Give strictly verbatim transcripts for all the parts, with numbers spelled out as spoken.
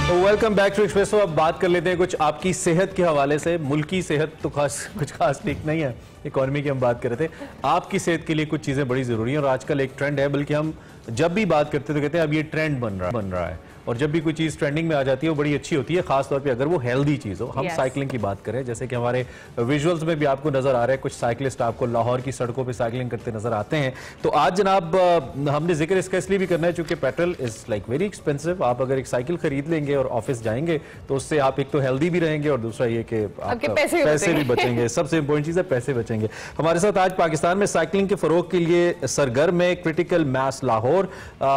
Welcome back to espresso. अब बात कर लेते हैं कुछ आपकी सेहत के हवाले से। मुल्की सेहत तो खास कुछ खास ठीक नहीं है, इकॉनमी की हम बात कर रहे थे। आपकी सेहत के लिए कुछ चीज़ें बड़ी ज़रूरी हैं और आजकल एक ट्रेंड है, बल्कि हम जब भी बात करते हैं तो कहते हैं अब ये ट्रेंड बन रहा बन रहा है और जब भी कोई चीज़ ट्रेंडिंग में आ जाती है वो बड़ी अच्छी होती है, खासतौर पे अगर वो हेल्दी चीज़ हो। हम yes. साइकिलिंग की बात करें, जैसे कि हमारे विजुअल्स में भी आपको नजर आ रहा है कुछ साइकिलिस्ट आपको लाहौर की सड़कों पे साइकिलिंग करते नजर आते हैं। तो आज जनाब हमने जिक्र इसका इसलिए भी करना है चूंकि petrol is like very expensive. आप अगर एक साइकिल खरीद लेंगे और ऑफिस जाएंगे तो उससे आप एक तो हेल्दी भी रहेंगे और दूसरा ये कि आपके पैसे, पैसे भी बचेंगे। सबसे इंपॉर्टेंट चीज़ है पैसे बचेंगे। हमारे साथ आज पाकिस्तान में साइकिलिंग के फरोग के लिए सरगर्म है क्रिटिकल मास लाहौर,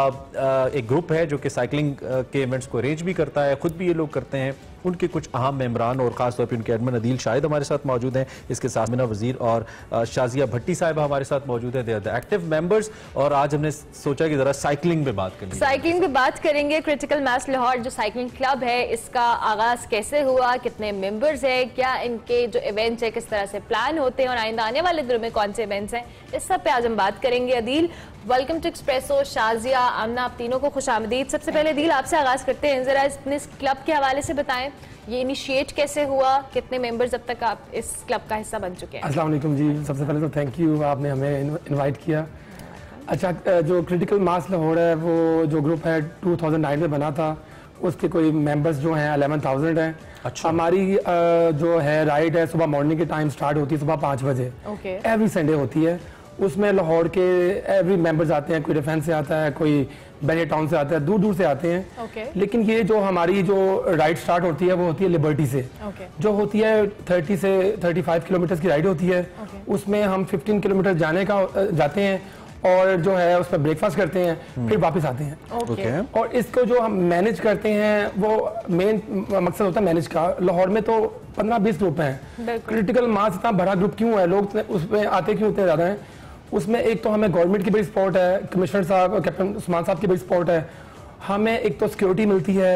एक ग्रुप है जो कि साइकिलिंग के इवेंट्स को अरेंज भी करता है, खुद भी ये लोग करते हैं। उनके कुछ अहम मेंबरान और खासतौर पर उनके एडमिन अदील शाहिद हमारे साथ मौजूद हैं। इसके साथ मीना वजीर और शाजिया भट्टी साहब हमारे साथ मौजूद हैं, they are the active members. और आज हमने सोचा कि जरा साइकिलिंग पे बात करेंगे साइकिलिंग पे बात करेंगे। क्रिटिकल मास लाहौर जो साइकिलिंग क्लब है, इसका आगाज कैसे हुआ, कितने मेंबर्स हैं, क्या इनके जो इवेंट्स है किस तरह से प्लान होते हैं और आइंदा आने वाले दिनों में कौन से इवेंट्स हैं, इस सब पे आज हम बात करेंगे। Adeel, welcome to Expresso. Shazia, Amna, आप तीनों को खुशामदीद। सबसे पहले अदील आपसे आगाज करते हैं, जरा अपने इस क्लब के हवाले से बताएं, ये इनिशिएट कैसे हुआ, कितने मेंबर्स अब तक आप इस क्लब का हिस्सा बन चुके हैं? अस्सलाम वालेकुम जी, सबसे पहले तो थैंक यू, आपने हमें इनवाइट किया। अच्छा, जो क्रिटिकल मास लाहौर है वो जो ग्रुप है दो हज़ार नौ में बना था, उसके कोई मेंबर्स जो हैं ग्यारह हज़ार हैं। अच्छा। हमारी जो है राइड है सुबह मॉर्निंग के टाइम स्टार्ट होती है सुबह पाँच बजे, एवरी संडे होती है। उसमें लाहौर के एवरी मेंबर्स आते हैं, कोई डिफेंस से आता है, कोई बेनिया टाउन से आता है, दूर दूर से आते हैं। okay. लेकिन ये जो हमारी जो राइड स्टार्ट होती है वो होती है लिबर्टी से, okay. जो होती है तीस से पैंतीस किलोमीटर की राइड होती है। okay. उसमें हम पंद्रह किलोमीटर जाने का जाते हैं और जो है उस पर ब्रेकफास्ट करते हैं, hmm. फिर वापस आते हैं। okay. और इसको जो हम मैनेज करते हैं वो मेन मकसद होता है मैनेज का। लाहौर में तो पंद्रह बीस ग्रुप हैं, क्रिटिकल मास इतना बड़ा ग्रुप क्यों है, लोग उसमें आते क्यों उतने ज़्यादा हैं? उसमें एक तो हमें गवर्नमेंट की बड़ी सपोर्ट है, कमिश्नर साहब और कैप्टन उस्मान साहब की बड़ी सपोर्ट है। हमें एक तो सिक्योरिटी मिलती है,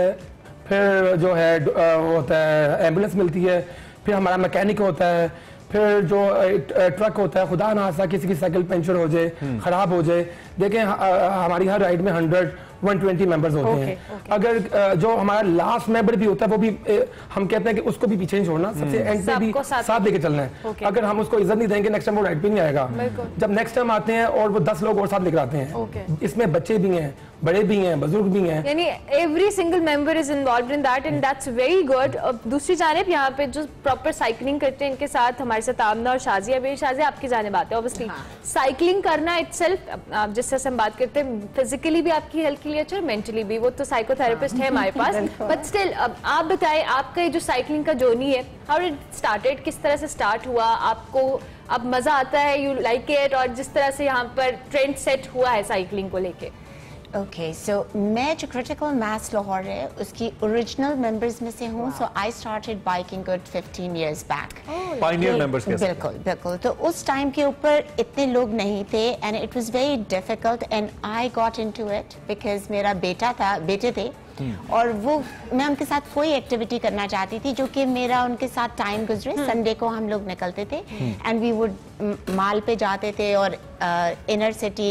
फिर जो है वो होता है एम्बुलेंस मिलती है, फिर हमारा मैकेनिक होता है, फिर जो ट्रक होता है, खुदा ना किसी की साइकिल पंचर हो जाए, खराब हो जाए। देखें हमारी हर राइड में हंड्रेड वन ट्वेंटी मेंबर्स होते okay, हैं। okay. अगर जो हमारा लास्ट मेंबर भी होता है वो भी हम कहते हैं कि उसको भी पीछे नहीं छोड़ना, सबसे एंड पे भी साथ लेके चलना है। okay. अगर हम उसको इज्जत नहीं देंगे नेक्स्ट टाइम वो राइड पे नहीं आएगा। जब नेक्स्ट टाइम आते हैं और वो दस लोग और साथ लेकर आते हैं। okay. इसमें बच्चे भी हैं, बड़े भी हैं, बुजुर्ग भी हैं, यानी every single member is involved in that and that's very good. दूसरी जानिब यहाँ पे जो प्रॉपर साइकिलिंग करते हैं इनके साथ हमारे साथ आमना और शाजिया भी। शाजिया, आपकी जानिब आते हैं ऑब्वियसली साइकिलिंग करना इटसेल्फ, जिस तरह से हम बात करते हैं फिजिकली भी आपकी हेल्थ के लिए अच्छा, मेंटली भी। वो तो साइकोथेरेपिस्ट है हमारे पास, बट स्टिल अब आप बताएं आपका ये जो साइकिलिंग का जर्नी है, हाउ डिड इट स्टार्टेड, किस तरह से स्टार्ट हुआ, आपको अब मजा आता है, यू लाइक इट, और जिस तरह से यहाँ पर ट्रेंड सेट हुआ है साइकिलिंग को लेके? ओके, सो मैं जो क्रिटिकल मास लाहौर है उसकी ओरिजिनल मेंबर्स में से हूँ। So I started biking good fifteen years back. Pioneer members बिल्कुल बिल्कुल। तो उस टाइम के ऊपर इतने लोग नहीं थे and it was very difficult and I got into it because मेरा बेटा था, बेटे थे hmm. और वो मैं उनके साथ कोई एक्टिविटी करना चाहती थी जो कि मेरा उनके साथ टाइम गुजरे। Sunday hmm. को हम लोग निकलते थे एंड वी वुड माल पे जाते थे और इनर सिटी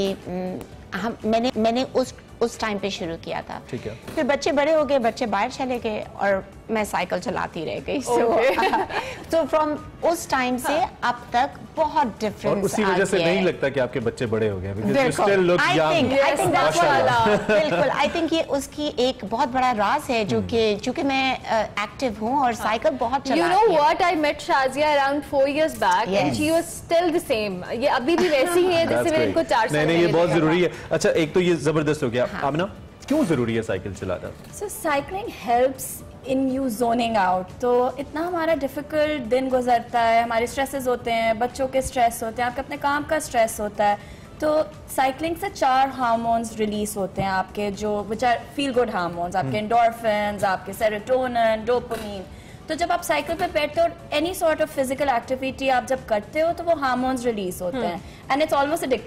हम मैंने मैंने उस उस टाइम पे शुरू किया था। ठीक है। फिर बच्चे बड़े हो गए, बच्चे बाहर चले गए और मैं साइकिल चलाती रह गई। सो फ्रॉम उस टाइम से अब तक बहुत डिफरेंस। और उसी वजह से नहीं लगता कि आपके बच्चे बड़े हो गए? बिल्कुल, आई थिंक ये उसकी एक बहुत बड़ा राज है जो कि चूंकि मैं एक्टिव हूँ और साइकिल बहुत चलाती हूँ। You know what? I met Shazia around four years back and she was still the same. ये अभी भी वैसी ही है जैसे मैंने इनको चार साल। नहीं, ये बहुत जरूरी है। अच्छा, एक तो ये जबरदस्त हो गया। आमना, क्यों जरूरी है साइकिल चलाना? So cycling helps in you zoning out। तो इतना हमारा डिफिकल्ट दिन गुजरता है, हमारे स्ट्रेसेस होते हैं, बच्चों के स्ट्रेस होते हैं, आपके अपने काम का स्ट्रेस होता है, तो साइकिलिंग से चार हार्मोन्स रिलीज होते हैं आपके जो which are feel good hormones, आपके एंडोर्फिन्स, आपके सेरोटोनिन, डोपामीन। तो जब आप साइकिल पे बैठते हो और any sort of physical activity आप जब करते हो तो वो हार्मोन्स रिलीज होते हैं and it's almost addictive.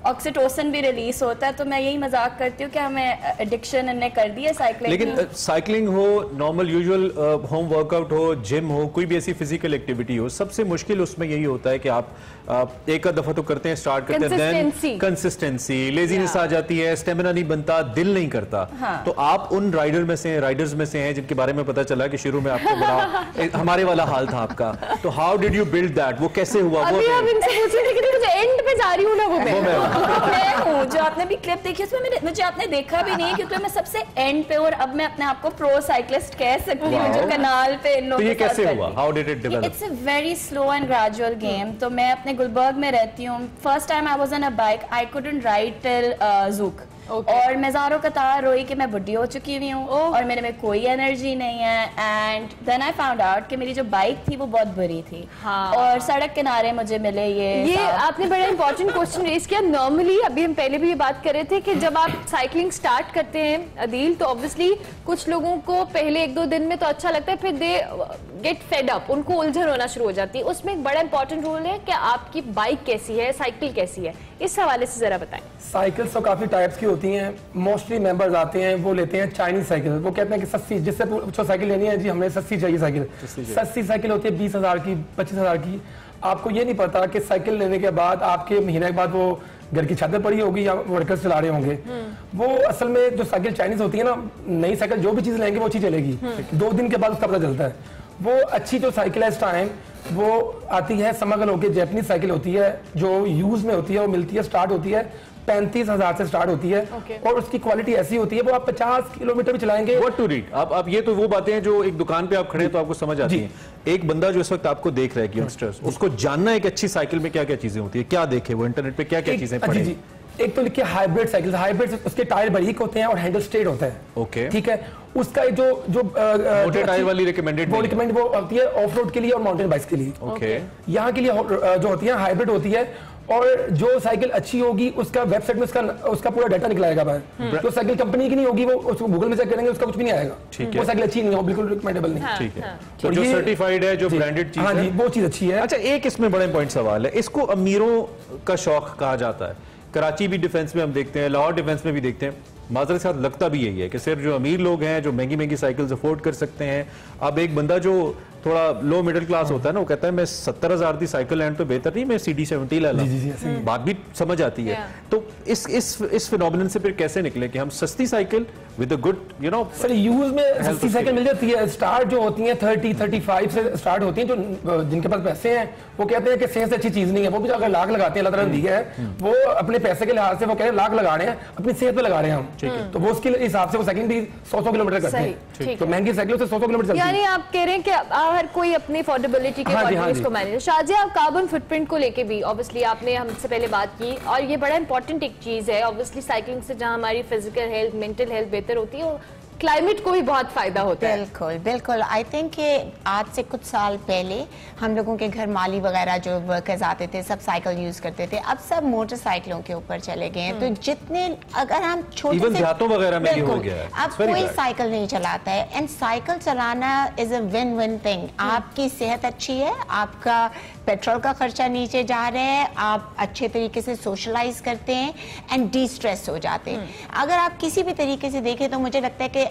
Oxytocin भी रिलीज होता है। तो मैं यही मजाक करती हूँ कि हमें एडिक्शन इन्हें कर दी है साइकिलिंग। लेकिन साइकिलिंग हो, नॉर्मल यूजुअल होम वर्कआउट हो, जिम हो, कोई भी ऐसी फिजिकल एक्टिविटी हो, सबसे मुश्किल उसमें यही होता है कि आप uh, एक दफा तो करते हैं, स्टार्ट करते हैं, देन कंसिस्टेंसी, लेजीनेस आ जाती है, स्टेमिना नहीं बनता, दिल नहीं करता। हाँ. तो आप उन राइडर में से राइडर्स में से हैं जिनके बारे में पता चला कि शुरू में आपको बड़ा हमारे वाला हाल था आपका। तो how did you build that? वो कैसे हुआ? अभी वो आप इनसे पूछ रहे थे कि मुझे एंड पे जा रही हूँ ना, वो मैं मैं हूँ जो आपने भी क्लिप देखी उसमें मैंने मुझे आपने देखा भी नहीं क्योंकि मैं सबसे एंड पे, और अब मैं अपने आप को प्रो साइक्लिस्ट कह सकती हूँ जो कनाल पे इन लोगों के साथ। तो ये कैसे हुआ? How did it develop? It's a very slow and gradual game. तो मैं अपने गुलबर्ग में रहती हूँ। First time I was on a bike, I couldn't ride till ज़ूक। Okay. और मैं ज़ारो कतार रोई कि मैं बुढ़ी हो चुकी हुई हूँ oh. और मेरे में कोई एनर्जी नहीं है। And then I found out कि मेरी जो बाइक थी वो बहुत बुरी थी। हाँ. और सड़क किनारे मुझे मिले ये ये आपने बड़ा इंपॉर्टेंट क्वेश्चन रेज किया। नॉर्मली अभी हम पहले भी ये बात कर रहे थे कि जब आप साइकिलिंग स्टार्ट करते हैं अदील, तो ऑब्वियसली कुछ लोगों को पहले एक दो दिन में तो अच्छा लगता है, फिर दे गेट फेड अप, उनको उलझन होना शुरू हो जाती है। उसमें एक बड़ा इंपॉर्टेंट रोल है कि आपकी बाइक कैसी है, साइकिल कैसी है, इस हवाले से जरा बताएं। साइकिल्स तो काफी टाइप्स की होती हैं। मोस्टली मेंबर्स आते हैं, वो लेते हैं चाइनीज साइकिल। वो कहते हैं कि सस्ती, जिससे पूछो साइकिल लेनी है जी, हमें सस्ती चाहिए साइकिल। सस्ती साइकिल होती है बीस हजार की, पच्चीस हजार की। आपको ये नहीं पता कि साइकिल लेने के बाद आपके महीने के बाद वो घर की छत पर पड़ी होगी या वर्कर्स चला रहे होंगे। वो असल में जो साइकिल चाइनीज होती है ना, नई साइकिल जो भी चीज लेंगे वो चीज चलेगी, दो दिन के बाद उसका पता चलता है। वो अच्छी जो साइकिल है इस टाइम वो आती है समगल होके, जैपनीज साइकिल होती है जो यूज में होती है, वो मिलती है, स्टार्ट होती है पैंतीस हजार से स्टार्ट होती है। okay. और उसकी क्वालिटी ऐसी होती है वो आप पचास किलोमीटर भी चलाएंगे। What to read? आप आप ये तो वो बातें हैं जो एक दुकान पे आप खड़े तो आपको समझ आती हैं। एक बंदा जो इस वक्त आपको देख रहा है, यंगस्टर्स, उसको जानना है कि अच्छी साइकिल में क्या क्या चीजें होती है, क्या देखे वो इंटरनेट पे क्या क्या चीजें पढ़े। एक तो लिखिए हाइब्रिड साइकिल। हाइब्रिड उसके टायर बारीक होते हैं और हैंडल स्ट्रेट होता है। ओके, ठीक है। उसका जो जो मोटे टायर वाली रिकमेंडेड वो रिकमेंड वो होती है ऑफ रोड के लिए और माउंटेन बाइक्स के लिए। ओके, यहाँ के लिए जो होती है हाइब्रिड होती है। और जो साइकिल अच्छी होगी उसका वेबसाइट में उसका उसका पूरा डाटा निकलाएगा बाहर। जो साइकिल कंपनी की नहीं होगी वो उसको गूगल में चेक करेंगे, उसका कुछ भी नहीं आएगा। वो साइकिल अच्छी नहीं हो, बिल्कुल रिकमेंडेबल नहीं। ठीक है। तो जो सर्टिफाइड है, जो ब्रांडेड चीज है, वो चीज अच्छी है। अच्छा, एक इसमें बड़ा इंपॉर्टेंट सवाल है, इसको अमीरों का शौक कहा जाता है। कराची भी डिफेंस में हम देखते हैं, लाहौर डिफेंस में भी देखते हैं। माजरे साथ लगता भी यही है कि सिर्फ जो अमीर लोग हैं जो महंगी महंगी साइकिल्स अफोर्ड कर सकते हैं। अब एक बंदा जो थोड़ा लो मिडिल क्लास होता है ना, वो कहता है मैं सत्तर हजार की साइकिल लैंड तो बेहतर नहीं, मैं सी डी सेवेंटी ले ला। बात भी समझ आती है। तो इस इस इस फिनोमिनन से फिर कैसे निकले कि हम सस्ती cycle with a good you know sir use में सस्ती साइकिल मिल जाती है। स्टार्ट जो होती है थर्टी थर्टी फाइव से स्टार्ट होती है। जो जिनके पास पैसे हैं वो कहते हैं कि सेहत से अच्छी चीज नहीं है, वो भी अगर लाख लगाते हैं, अल्लाह ताला ने दिया है, वो अपने पैसे के लिहाज से वो कह रहे हैं लाख लगा रहे हैं, अपनी सेहत पे लगा रहे हैं हम। तो वो उसके हिसाब से वो साइकिल भी सौ सौ किलोमीटर करते हैं। तो महंगी साइकिलों से सौ सौ किलोमीटर। यानी आप कह रहे हैं कि हर कोई अपनी अफोर्डेबिलिटी के अकॉर्डिंग इसको मैनेज। शाजिया, आप कार्बन फुटप्रिंट को लेके भी ऑब्वियसली आपने हमसे पहले बात की और ये बड़ा इंपॉर्टेंट एक चीज है। ऑब्वियसली साइकिलिंग से जहां हमारी फिजिकल हेल्थ, मेंटल हेल्थ बेहतर होती है, क्लाइमेट को भी बहुत फायदा होता है। बिल्कुल बिल्कुल। आई थिंक कि आज से कुछ साल पहले हम लोगों के घर माली वगैरह जो वर्कर्स आते थे सब साइकिल यूज करते थे, अब सब मोटरसाइकिलों के ऊपर चले गए हैं। तो जितने अगर हम छोटे से देहातों वगैरह में हो गया है, अब कोई साइकिल नहीं चलाता है। एंड साइकिल चलाना is a win win thing. आपकी सेहत अच्छी है, आपका पेट्रोल का खर्चा नीचे जा रहा है, आप अच्छे तरीके से सोशलाइज करते हैं एंड डी स्ट्रेस हो जाते हैं। अगर आप किसी भी तरीके से देखें तो मुझे लगता है कि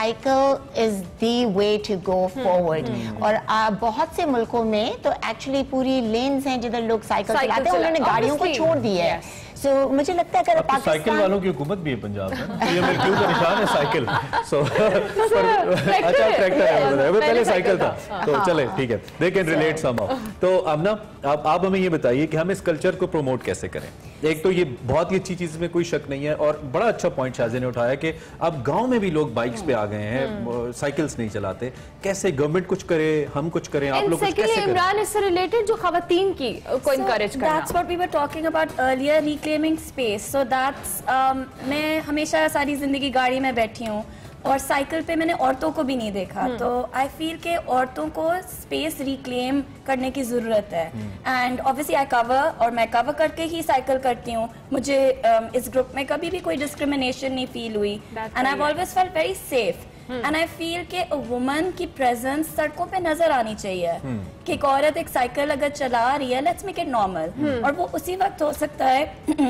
cycle is the way to go forward. और आ, बहुत से मुल्कों में तो एक्चुअली पूरी लेन्स हैं जिधर लोग साइकिल चलाते हैं, उन्होंने गाड़ियों को छोड़ दिया है। सो so, मुझे लगता है अगर पाकिस्तान साइकिल वालों की हुकूमत भी है पंजाब में, ये मेरे क्यों का निशान है साइकिल। सो अच्छा ट्रैक्टर है, वो पहले साइकिल था। तो चले ठीक है, दे कैन रिलेट समहाउ। तो अब ना आप आप हमें ये बताइए कि हम इस कल्चर को प्रमोट कैसे करें। एक तो ये बहुत ही अच्छी चीज में कोई शक नहीं है और बड़ा अच्छा पॉइंट शाज़िया ने उठाया कि अब गांव में भी लोग बाइक्स पे आ गए हैं, साइकिल्स नहीं चलाते। कैसे गवर्नमेंट कुछ करे, हम कुछ करें, आप लोग कुछ कैसे करें? इमरान, इससे रिलेटेड जो खवातीन की को इनकरेज करना, that's what we were talking about earlier, reclaiming space. So that's मैं हमेशा सारी जिंदगी गाड़ी में बैठी हूँ और साइकिल पे मैंने औरतों को भी नहीं देखा। तो आई फील के औरतों को स्पेस रिक्लेम करने की जरूरत है। एंड ऑब्वियसली आई कवर, और मैं कवर करके ही साइकिल करती हूँ। मुझे um, इस ग्रुप में कभी भी कोई डिस्क्रिमिनेशन नहीं फील हुई and I always felt very safe. And I feel के अ वुमन की प्रेजेंस सड़कों पे नजर आनी चाहिए कि एक औरत एक साइकिल अगर चला रही है, लेट्स मेक इट नॉर्मल। और वो उसी वक्त हो सकता है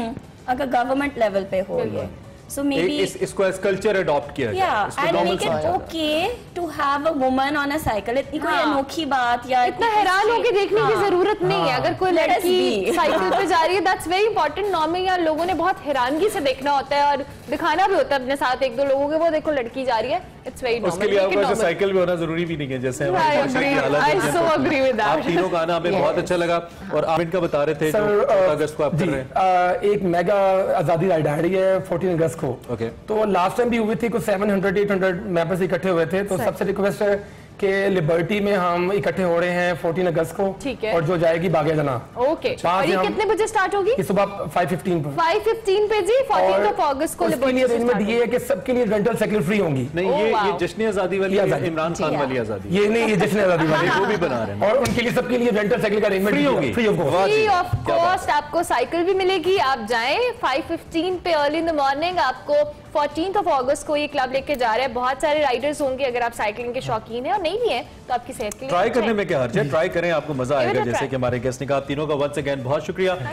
अगर गवर्नमेंट लेवल पे हो ये, so maybe इस, इसको एज कल्चर अडॉप्ट किया जाए, yeah इसको and normal make it समझा जाए। okay to have a woman on a cycle. इतनी कोई हाँ। अनोखी बात या इतना हैरान होके देखने की जरूरत नहीं है। अगर कोई Let us लड़की be. साइकिल पे जा रही है, दैट्स वेरी इंपॉर्टेंट। नॉर्मली यार लोगों ने बहुत हैरानगी से देखना होता है और दिखाना भी होता है अपने साथ एक दो लोगों के, वो देखो लड़की जा रही है, इट्स वेरी उसके लिए आपको ऐसे साइकिल में होना जरूरी भी नहीं है, जैसे हमारे I फंक्शन की agree. हालत I होती है। so agree with that. आप तीनों का आना हमें बहुत अच्छा लगा। और आप इनका बता रहे थे सर, जो अ, चौदह अगस्त को आप कर जी, रहे हैं। अ, एक मेगा आजादी राइड आ रही है चौदह अगस्त को। ओके। तो लास्ट टाइम भी हुई थी, कुछ सात सौ आठ सौ मेंबर्स इकट्ठे हुए थे। तो सबसे रिक्वेस्ट है कि लिबर्टी में हम इकट्ठे हो रहे हैं चौदह अगस्त को। ठीक है। और जो जाएगी बागे जना, ओके। वहाँ और से ये हम- कितने बजे स्टार्ट होगी? ये सुबह पाँच पंद्रह पर। फाइव फिफ्टीन पे जी, फोर्टीन ऑफ अगस्त को उसके लिबर्टी लिए से अरेंजमेंट start ये है कि सबके लिए रेंटल साइकिल फ्री होंगी। नहीं, Oh, ये ये wow. जश्न आजादी वाली ये है, आजादी। इमरान खान वाली आजादी है। ये नहीं, ये जश्न आजादी वाली वो भी बना रहे हैं। और उनके लिए सबके लिए रेंटल साइकिल का अरेंजमेंट फ्री होगी। Free of cost. वाह जी, फ्री ऑफ क्या बात कॉस्ट आपको साइकिल भी मिलेगी। आप जाएं फाइव फिफ्टीन पे अर्ली इन द मॉर्निंग। आपको फोर्टीन ऑफ अगस्त को ये क्लब लेके जा रहे हैं। बहुत सारे राइडर्स होंगे, अगर आप साइकिलिंग के शौकीन हैं और नहीं भी हैं तो आपकी सेहत के लिए ट्राई अच्छा है। करने में क्या हर्ज है, ट्राई करें, आपको मजा Give it आएगा। a जैसे try. कि हमारे गेस्ट ने कहा, आप तीनों का वंस अगेन बहुत शुक्रिया।